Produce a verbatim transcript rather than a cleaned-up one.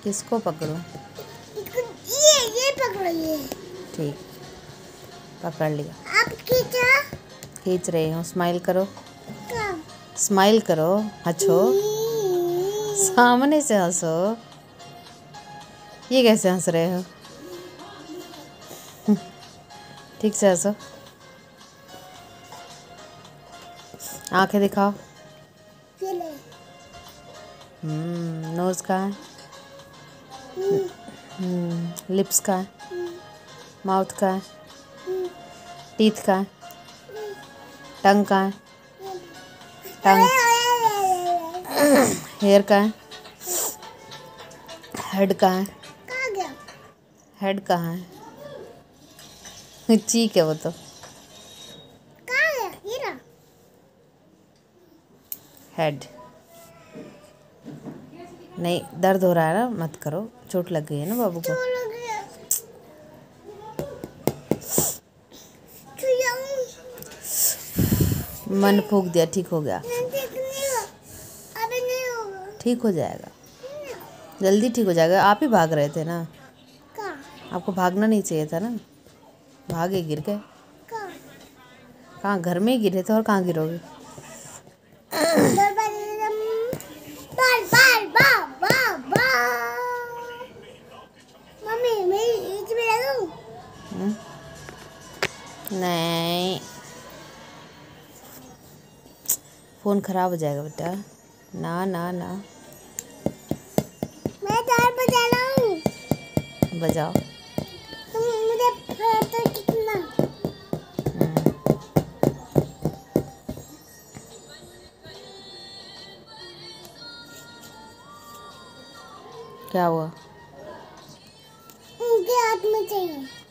किसको पकड़ूं? ये ये पकड़ो ये। ठीक, पकड़ लिया। आप खींचा। खींच रही हूँ। स्माइल करो, कब? स्माइल करो, हंसो, सामने से हंसो। ये कैसे हंस रहे हो? ठीक से हंसो। आंखें दिखाओ। हम्म नोज का है, हम्म लिप्स का है, माउथ का है, टीथ का है, टंग का है, टंग, हेयर का है, हेड का है, कहाँ गया? हेड कहाँ है? चीक है वो तो। कहाँ गया? ये रहा। हेड। नहीं, दर्द हो रहा है ना, मत करो, चोट लग गई है ना बाबू को। मन फूक दिया, ठीक हो गया। अभी नहीं होगा। ठीक हो जाएगा, जल्दी ठीक हो जाएगा। आप ही भाग रहे थे ना, कहाँ? आपको भागना नहीं चाहिए था ना, भागे गिर गए। कहाँ? कहाँ, घर में ही गिरे थे, और कहाँ गिरोगे? बाल बाल बाल बाल बाल। मम्मी मेरी ईद में लगूं? नहीं, फ़ोन ख़राब हो जाएगा बेटा। ना ना ना, मैं गिटार बजा रहा हूँ। बजाओ। तुम मुझे तो कितना। क्या हुआ? उनके हाथ में चाहिए।